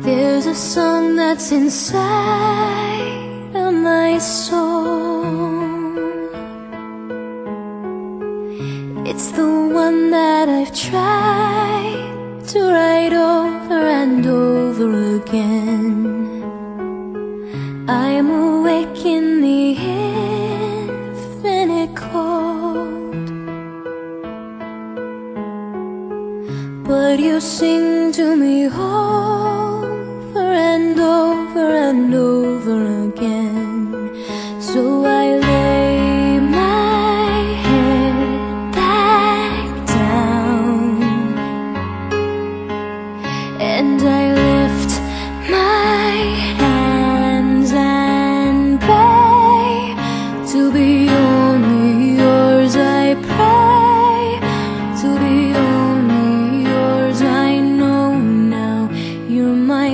There's a song that's inside of my soul. It's the one that I've tried to write over and over again. I'm awake in the infinite cold, but you sing to me over and over and over again. So I lay my head back down and I lift my hands and pray to be only yours. I pray to be only yours. I know now you're my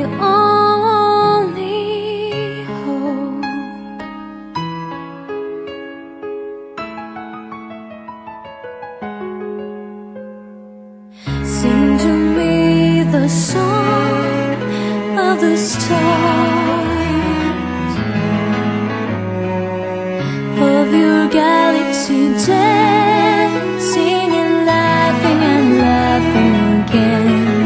only hope. Sing to me the song of the stars, of your galaxy dancing and laughing again.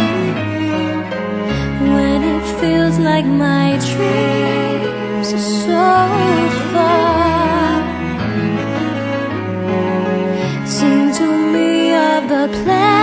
When it feels like my dreams are so far, sing to me of the planets